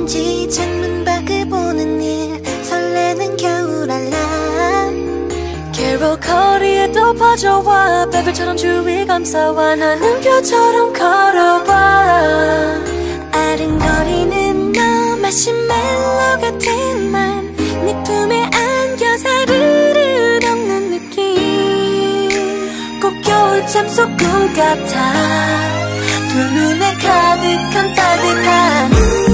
왠지 창문밖을 보는 일 설레는 겨울 알람 캐롤 거리에 또 퍼져와 베벨처럼 주위 감싸와 나는 벼처럼 걸어와 아른거리는 너 마시멜로 같은 맘네 품에 안겨 사르르 덮는 느낌 꼭 겨울잠 속 꿈 같아 두 눈에 가득한 따뜻한